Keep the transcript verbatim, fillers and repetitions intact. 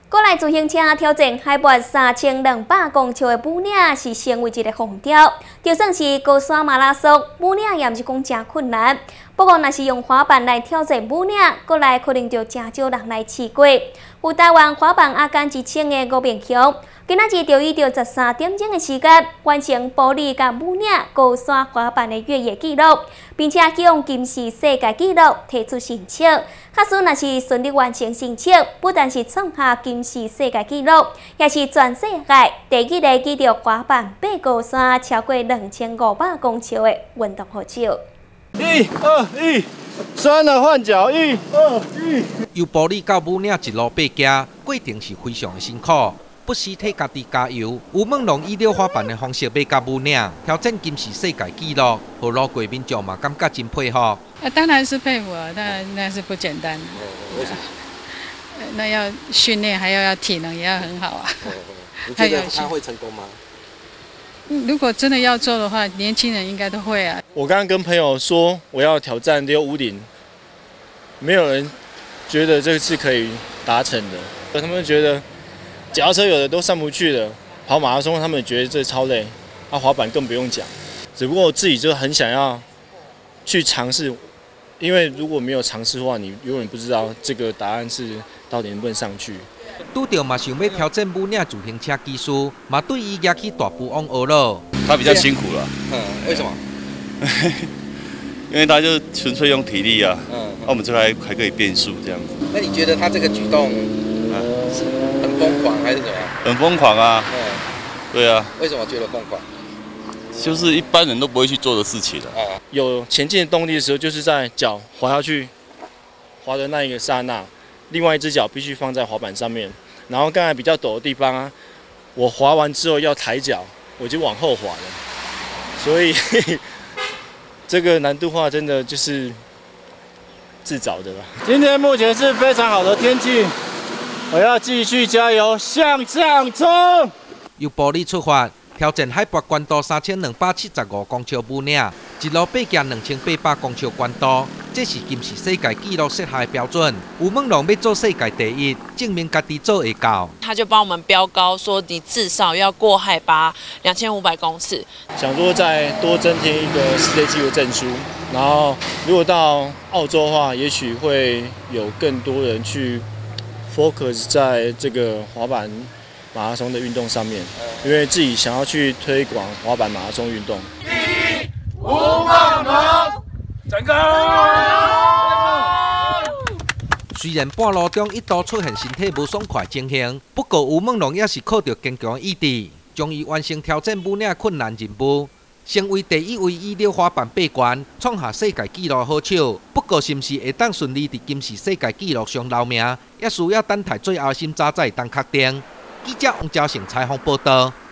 国内自行车挑战海拔三千两百公尺的武岭是成为一个风潮。就算是高山马拉松，武岭也毋是讲真困难。不过，若是用滑板来挑战武岭，国内可能就真少人来试过。有台湾滑板阿甘一称的吴明强，今仔日就以着十三点钟的时间，完成玻璃甲武岭高山滑板的越野纪录，并且向金氏世界纪录提出申请。假使若是顺利完成申请，不但是创下金氏世界纪录，也是全世界第一个记录滑板爬高山超过两千五百公尺的运动好手。 一二一，酸了换脚，一二一。 由玻璃到武岭一路爬行，过程是非常的辛苦，不时替家己加油。吴孟龙以溜滑板的方式爬到武岭，挑战金氏世界纪录，和路过民众嘛感觉真佩服。 啊，当然是佩服啊，当然那是不简单。 为什么？ 那要训练，还要要体能也要很好啊。 你觉得他会成功吗？ 如果真的要做的话，年轻人应该都会啊。 我刚刚跟朋友说我要挑战溜五岭，没有人觉得这是可以达成的。他们觉得脚踏车有的都上不去了，跑马拉松他们觉得这超累，啊滑板更不用讲。只不过我自己就很想要去尝试，因为如果没有尝试的话，你永远不知道这个答案是到底能不能上去。 拄到嘛想要挑战武岭自行车技术，嘛对伊举起大步往学咯。 他比较辛苦了。 嗯，为什么？ 因为他就纯粹用体力啊。 嗯。 那我们这还还可以变速这样子。 那你觉得他这个举动，嗯，很疯狂还是怎么样？ 很疯狂啊。嗯。对啊。 为什么觉得疯狂？ 就是一般人都不会去做的事情了。 啊。 有前进的动力的时候，就是在脚滑下去，滑的那一个刹那。另外一只脚必须放在滑板上面，然后刚才比较陡的地方啊，我滑完之后要抬脚，我就往后滑了，所以这个难度化真的就是自找的了。今天目前是非常好的天气，我要继续加油向上冲。 由玻璃出发，挑战海拔高度三千两百七十五公尺武岭，一路爬行两千八百公尺高度。这是金氏世界纪录设下的标准。吴孟龙要做世界第一，证明家己做会到。 他就帮我们标高，说你至少要过海拔两千五百公尺。 想说再多增添一个世界纪录证书，然后如果到澳洲的话，也许会有更多人去 focus 在这个滑板马拉松的运动上面，因为自己想要去推广滑板马拉松运动。第一，吴孟龙。成功！ 虽然半路中一度出现身体无爽快情形，不过吴孟龙也是靠着坚强意志，终于完成挑战武岭困难任务，成为第一位以溜滑板爬悬创下世界纪录好手。不过，是毋是会当顺利伫金氏世界纪录上留名，也需要等待最后审查才会当确定。记者王昭成采访报道。